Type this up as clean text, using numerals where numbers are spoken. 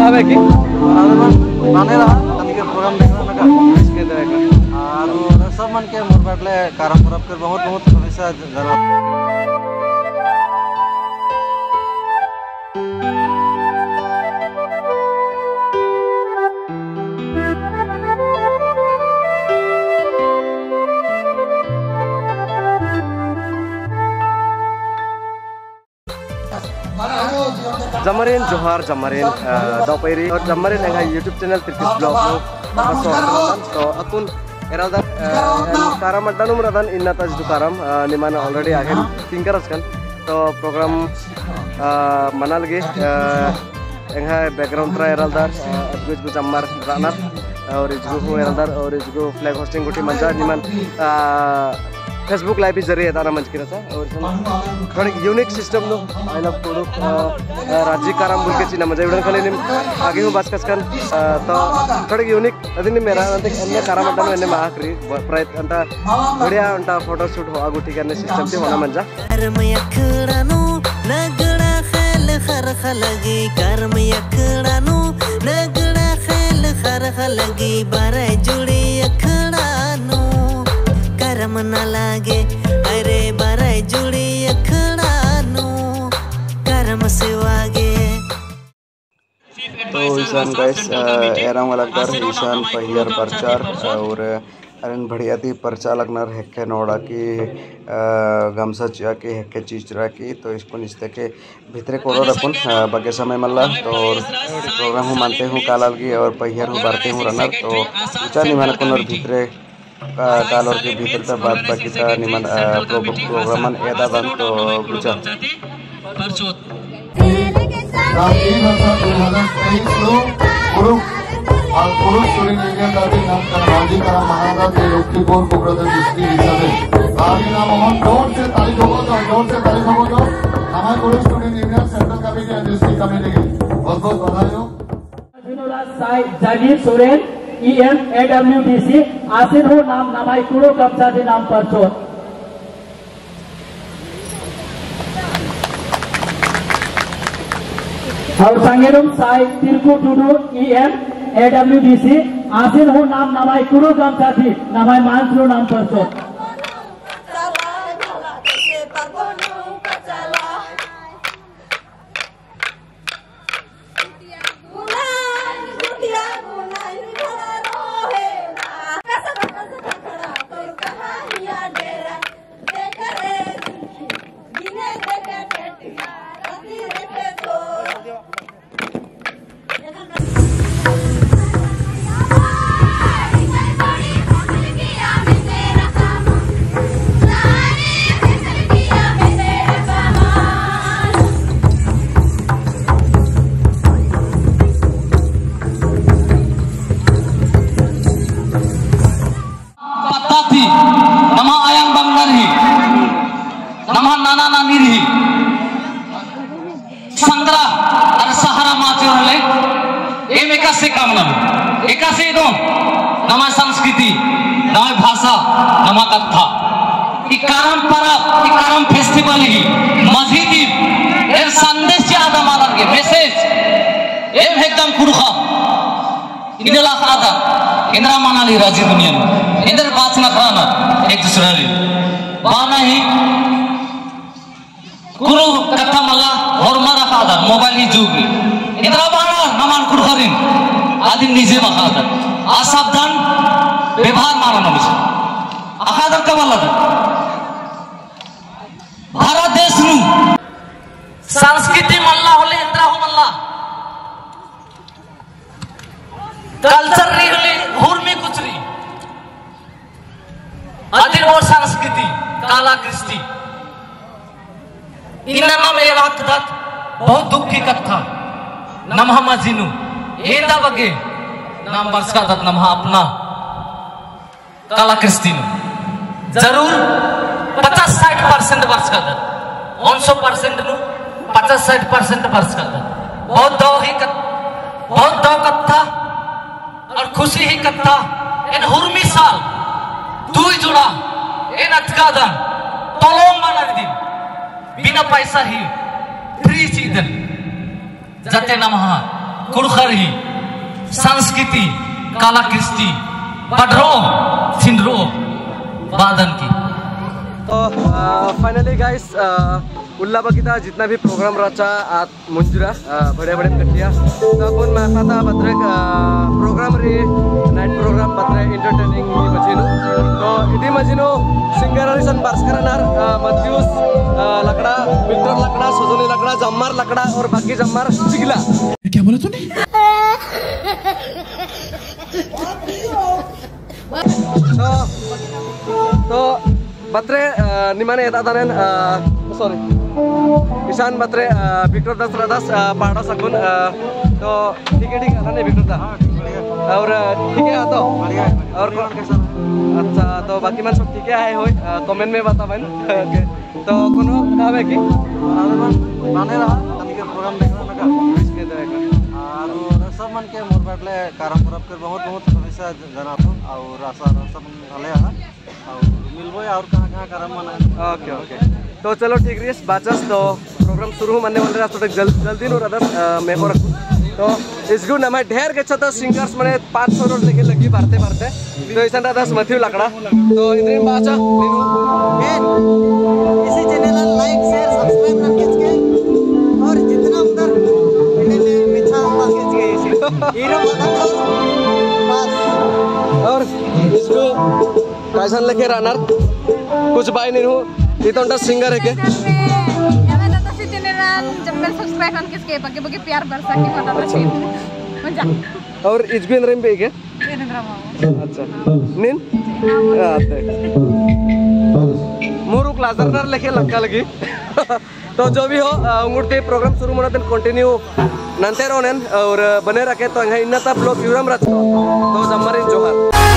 Apa ki? Mana lah, tadi ke program देखना ना का इसके तरह का और सब मन के मोर बैठले कारम परब कर बहुत बहुत हमेशा जरूर Jamarin Johar Jamarin Daupiri और Jamarin yang YouTube channel Tirkis Blog so akun eraldan karam adanu meradan inna taj du karam nimana already agen tingkaras kan to program mana lagi yang background tra eraldar adgu jamar ranar और इसको eraldar और इसको flag hosting गुटी मंजा निमान Facebook live भी जरिए तारा मंच किया था और थोड़ी unique system no I love to राज्य कारम बुल के चिन्ह मजा इधर खाली निम आगे हूँ बात कसकन तो थोड़ी यूनिक अभी निम मेरा अंत अन्य कारम अंतर में अन्य महाक्री प्राय अंत बढ़िया अंत फोटो शूट हो आगु ठीक है सिस्टम थी होना मंजा करमना लागे अरे बारे जुड़ी अखड़ानो करम सिवागे तो ईशान गाइस एराम लगदार ईशान पहियर प्रचार और अरन बढ़िया थी पर्चा लगना हेक्के नोड़ा की गमसा चिया की हेक्के चीचरा की तो इसको निस्ते के भीतरे कोड़ो रखून बगे समय मल्ला तो प्रोग्राम हूँ मानते हूँ कालाल की और पहियर हूँ बारते हूँ रनर तो ऊँचा नहीं माना कुन और भीतरे काल और के भीतर तक बात बाकी था निमन प्रोग्रामन एदा बन तो बुझा पुरुष चुरी निगे दादी नाम का माजी का महाराजा के लोकी बोल को ब्रदर जिसकी हिसाबे आगे नाम हम जोर से ताली ठोको दो हमारे पुरुष चुरी निगे सेंट्रल कमेटी और डिस्ट्रिक्ट कमेटी की बहुत बधाई हो जागीर सोरेन EM AWDC आसिन हो नाम नामाई कुड़ो कब्जा दे नाम पर चोर और संगेरुम साई तिरकु टुडू EM AWDC आसिन हो नाम नामाई कुड़ो कब्जा दे नामाई मानसरो नाम पर चोर nama संस्कृति nama भाषा nama कथा इकारम परब इकारम फेस्टिवल ही मस्जिद एर संदेश आदा मालर के मैसेज एम एकदम कुरुखा इनला खादा इंद्रा मानाली राजी दुनिया में इंद्र बात ना कराना एक दूसरे रे बाना ही कुरु कथा मल्ला और मारा खादा मोबाइल ही जुग इंद्रा बाना नमान कुरुखरिन आदि निजे बखादा असावधान व्यवहार माना मनुष्य अखादर का वाला भारत देश नु संस्कृति मल्ला होले इंद्रा हो मल्ला कल्चर री होले हुरमी कुचरी अधिर और संस्कृति काला कृष्टि इन्ना मेरे वाक दत बहुत दुख की कथा नमः मजीनु एदा बगे नाम वर्ष का दत नमः अपना काला कृष्टि जरूर 50-60% वर्ष का दत 100% नु 50-60% वर्ष का दत बहुत दो कथा और खुशी ही कथा इन हुरमी साल दुई जुड़ा इन अतकादन तोलों मानर दिन बिना पैसा ही फ्री चीजन जते नमः कुड़खरही संस्कृति काला कृष्टि पढ़रो सिंधरो बादन की। तो फाइनली गाइस उल्ला बगिता जितना भी प्रोग्राम रचा आज मुंजुरा बड़े बड़े कटिया तो अपन माता था बतरे प्रोग्राम रे नाइट प्रोग्राम बतरे एंटरटेनिंग मजिनो तो इदी मजिनो सिंगर रिसन बार्सकरनार मध्यूस लकड़ा विक्टर लकड़ा सुजुनी लकड़ा जम्मार लकड़ा और बाकी जम्मार चिगला। क्या बोला तूने? तो बतरे निमाने येता दानेन सॉरी ईशान बतरे विक्टर दास रादास पाड़ा सकून तो ठीक है नहीं विक्टर दा और ठीक है तो और कौन कैसा अच्छा तो बाकी मन सब ठीक है हो कमेंट में बता बन ओके तो कोनो काम है कि माने रहा तनी के प्रोग्राम देखना लगा इसके देगा और सब मन के मोर बाटले कारम परब के बहुत बहुत शुभेच्छा जनातो और आशा सब भले है और मिलबो और कहां कारम मना ओके ओके तो चलो ठीक है बाचस तो प्रोग्राम शुरू होने वाले रात तक जल्दी नो रदस मैं को रखूं तो इस गुण हमारे ढेर के छता सिंगर्स मने 500 रोड लेके लगी भरते भरते तो ऐसा रदस मथ्यू लकड़ा तो इधर बाचा नीनू इसी चैनल लाइक शेयर सब्सक्राइब ना खींच के और जितना उधर मिले मिठा खींच के हीरो बस और इसको कैसन लेके रनर कुछ बाय नहीं हूँ ये तो सिंगर है के सब्सक्राइब करके इसके बाकी बाकी प्यार बरसा के पता मजा और इजबी नरम पे के अच्छा निन आते मुरुक लाजरनर लेके लक्का लगी तो जो भी हो उंगुरते प्रोग्राम शुरू होना दिन कंटिन्यू नंते रोनेन और बने रखे तो इन्ना तब लोग यूरम रचतो तो जम्मरिन जोहार।